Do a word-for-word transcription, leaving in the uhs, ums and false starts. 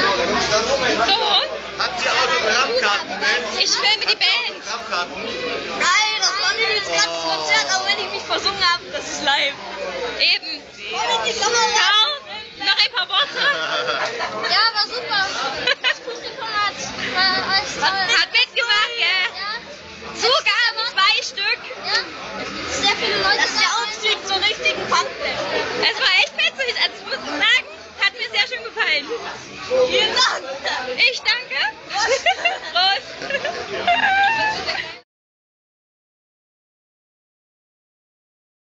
So? Habt ihr Autogrammkarten mit? Ich filme die Band. Autogrammkarten? Nein, das war nicht das ganze Konzert, aber wenn ich mich versungen habe, das ist live. Eben. Ciao, Noch ein paar Worte. ja, war super. Das Publikum hat, war alles toll. Hat mitgemacht, gell? Ja, Zugaben zwei Stück. ja. Sehr viele Leute. Das ist der Aufstieg zur richtigen Punkband. Es war echt witzig. Also ich muss sagen, hat mir sehr schön gefallen. Vielen Dank. Ich danke. Prost.